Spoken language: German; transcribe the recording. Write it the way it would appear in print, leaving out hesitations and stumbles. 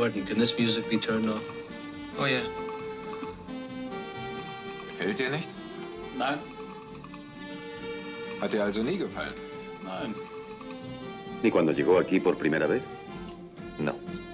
Gordon, can this music be turned off? Oh yeah. Gefällt dir nicht? Nein. Hat dir also nie gefallen? Nein. ¿Ni cuando llegó aquí por primera vez? No.